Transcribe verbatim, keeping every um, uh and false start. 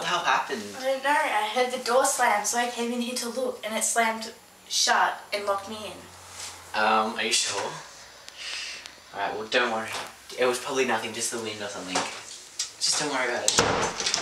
the hell happened? I don't know. I heard the door slam, so I came in here to look, and it slammed shut and locked me in. Um, are you sure? Alright, well don't worry. It was probably nothing, just the wind or something. Just don't worry about it.